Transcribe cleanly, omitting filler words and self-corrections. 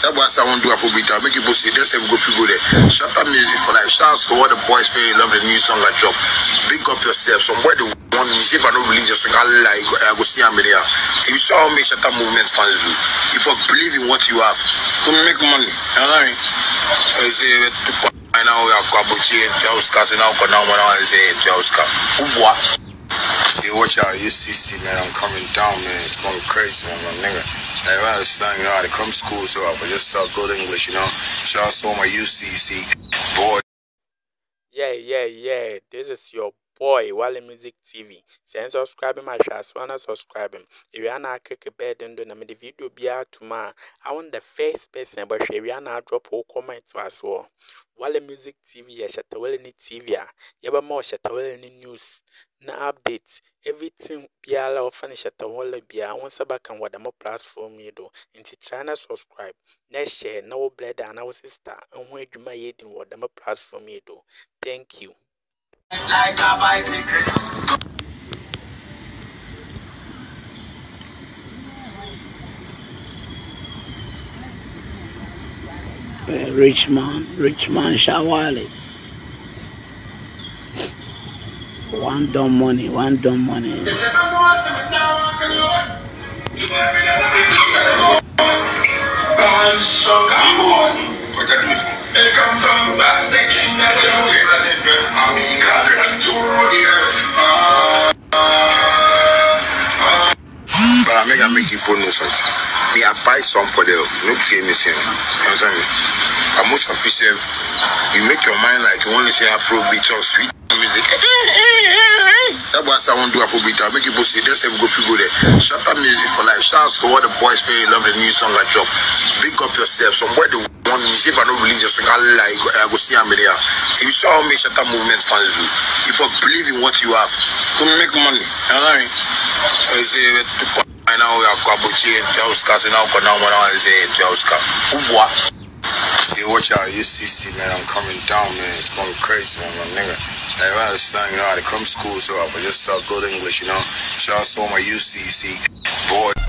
That was I want to do Afrobeat. I'll make people see this and go there. Shatta music for life. Shouts to all the boys playing love the new song I drop. Big up yourself. Somewhere they want me. See if I don't release your song, I go see how many are. If you saw how make Shatta movement fans do, if you believe in what you have, you make money. Alright. I say to now we are Kabuchi and Tauska, and now I say Tauska. Ubwa. Hey, watch out, you see, man, I'm coming down, man. It's going crazy, man, my nigga. Like, right, it's not, you know, I come to school, so I just start good English, you know. Shout out to all my UCC boy. Yeah. This is your boy, Wale Music TV. Send subscribe my channel, wanna subscribe him. If you wanna click a bed and do the video be out tomorrow. I want the first person, but if you wanna drop all comments as well. Wale Music TV, Shatta Wale TV, you more Shatta Wale news, na updates, everything be all of Shatta Wale be. I want to back and what the more platform you do. Into channel subscribe, next share, no blood and our sister, and when you may eat in what the more platform you do. Thank you. Like a bicycle. Rich man, Wale. One dumb money. I make people know something. Me, I buy some for them. Nobody anything. You understand me? And most of yourself, you make your mind like you want to say Afrobeat or sweet music. That was I want to do Afrobeat. I'll make people see this and go there. Shatta music for life. Shouts to all the boys playing love the new song I drop. Big up yourself. Somewhere they want me. See if I don't release your song, I go see how many are. If you saw how make Shatta movement fans do, if you believe in what you have, you make money. Alright. I say to now we are Kabuchi and Tauska, and now I say Tauska. Ubwa. Hey, watch out, you see, man, I'm coming down, man. It's going crazy, man, my nigga. Like, right, it's not, you know, I come to school, so I just start good English, you know. Shout out to all my UCC boy.